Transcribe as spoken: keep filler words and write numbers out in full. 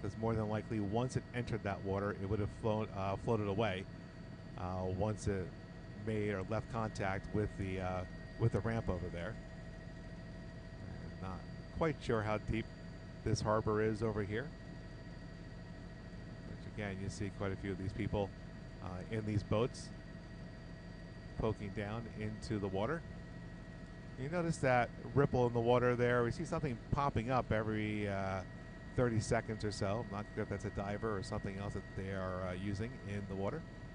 because more than likely, once it entered that water, it would have flown, uh, floated away uh, once it made or left contact with the uh, with the ramp over there. I'm not quite sure how deep this harbor is over here. Which again, you see quite a few of these people uh, in these boats poking down into the water. You notice that ripple in the water there. We see something popping up every uh, thirty seconds or so. I'm not sure if that's a diver or something else that they are uh, using in the water.